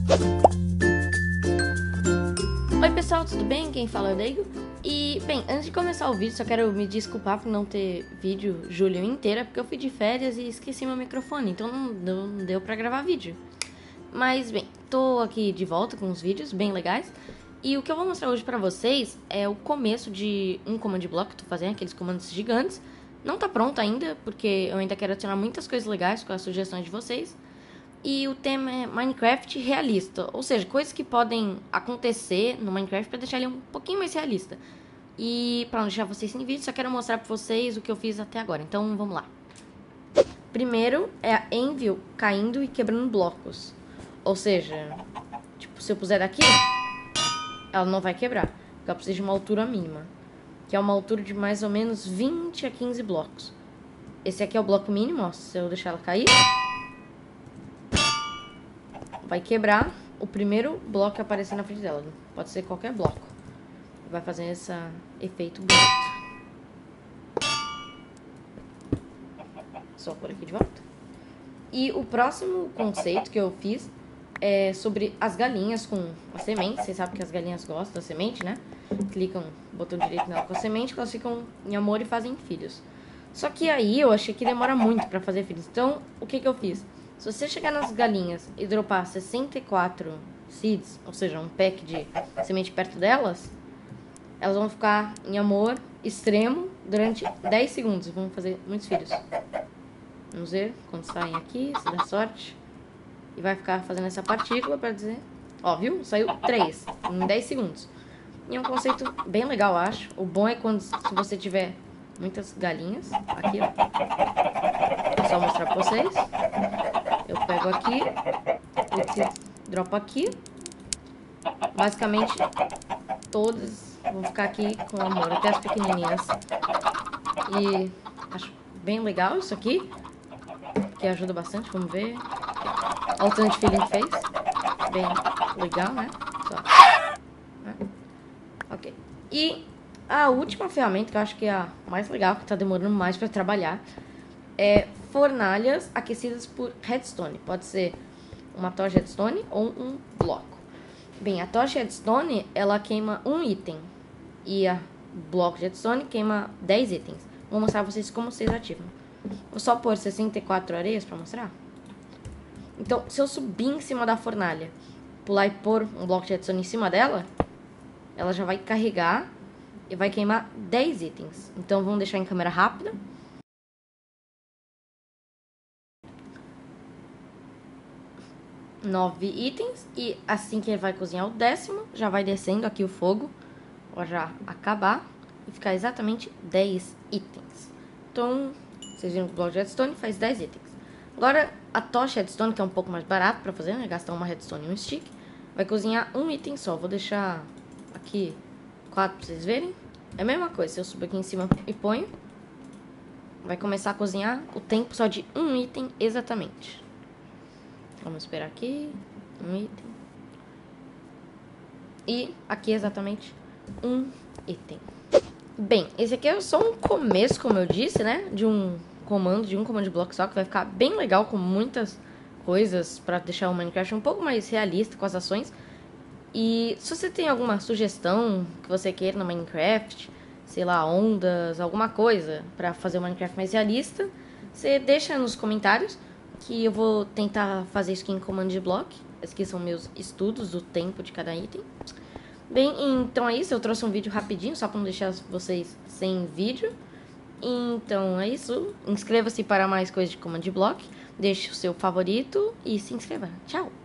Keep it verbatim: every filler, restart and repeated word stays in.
Oi pessoal, tudo bem? Quem fala é o Daigo. E, bem, antes de começar o vídeo, só quero me desculpar por não ter vídeo julho inteira, porque eu fui de férias e esqueci meu microfone, então não, não deu pra gravar vídeo. Mas, bem, tô aqui de volta com uns vídeos bem legais. E o que eu vou mostrar hoje pra vocês é o começo de um command block que eu tô fazendo, aqueles comandos gigantes. Não tá pronto ainda, porque eu ainda quero adicionar muitas coisas legais com as sugestões de vocês. E o tema é Minecraft realista, ou seja, coisas que podem acontecer no Minecraft para deixar ele um pouquinho mais realista. E para não deixar vocês sem vídeo, só quero mostrar para vocês o que eu fiz até agora, então vamos lá. Primeiro é a Anvil caindo e quebrando blocos, ou seja, tipo, se eu puser daqui, ela não vai quebrar, porque ela precisa de uma altura mínima, que é uma altura de mais ou menos vinte a quinze blocos. Esse aqui é o bloco mínimo, ó, se eu deixar ela cair, vai quebrar o primeiro bloco que aparecer na frente dela. Pode ser qualquer bloco. Vai fazer esse efeito bonito. Só por aqui de volta. E o próximo conceito que eu fiz é sobre as galinhas com a semente. Vocês sabem que as galinhas gostam da semente, né? Clicam, botão direito nela com a semente, que elas ficam em amor e fazem filhos. Só que aí eu achei que demora muito pra fazer filhos. Então, o que que eu fiz? Se você chegar nas galinhas e dropar sessenta e quatro seeds, ou seja, um pack de semente perto delas, elas vão ficar em amor extremo durante dez segundos e vão fazer muitos filhos. Vamos ver quando saem aqui, se dá sorte. E vai ficar fazendo essa partícula para dizer... Ó, viu? Saiu três em dez segundos. E é um conceito bem legal, eu acho. O bom é quando se você tiver muitas galinhas. Aqui, ó. Vou só mostrar para vocês. Eu pego aqui, dropo aqui. Basicamente, todas vão ficar aqui com amor, até as pequenininhas. E acho bem legal isso aqui, que ajuda bastante, vamos ver. Olha o tanto de filhinho que fez. Bem legal, né? Só. Ok. E a última ferramenta, que eu acho que é a mais legal, que tá demorando mais pra trabalhar, é fornalhas aquecidas por redstone. Pode ser uma tocha redstone ou um bloco. Bem, a tocha redstone, ela queima um item. E a bloco de redstone queima dez itens. Vou mostrar pra vocês como vocês ativam. Vou só pôr sessenta e quatro areias pra mostrar. Então, se eu subir em cima da fornalha, pular e pôr um bloco de redstone em cima dela, ela já vai carregar e vai queimar dez itens. Então, vamos deixar em câmera rápida. nove itens. E assim que ele vai cozinhar o décimo, já vai descendo aqui o fogo. Pra já acabar e ficar exatamente dez itens. Então, vocês viram que o bloco de redstone faz dez itens. Agora, a tocha redstone, que é um pouco mais barato pra fazer, né? Gastar uma redstone e um stick. Vai cozinhar um item só. Vou deixar aqui quatro pra vocês verem. É a mesma coisa. Se eu subir aqui em cima e ponho, vai começar a cozinhar o tempo só de um item exatamente. Vamos esperar aqui. Um item. E aqui exatamente um item. Bem, esse aqui é só um começo, como eu disse, né? De um comando, de um command block só, que vai ficar bem legal com muitas coisas pra deixar o Minecraft um pouco mais realista com as ações. E se você tem alguma sugestão que você queira no Minecraft, sei lá, ondas, alguma coisa pra fazer o Minecraft mais realista, você deixa nos comentários, que eu vou tentar fazer isso aqui em command block. Esses aqui são meus estudos do tempo de cada item. Bem, então é isso. Eu trouxe um vídeo rapidinho, só para não deixar vocês sem vídeo. Então é isso. Inscreva-se para mais coisas de command block. Deixe o seu favorito e se inscreva. Tchau!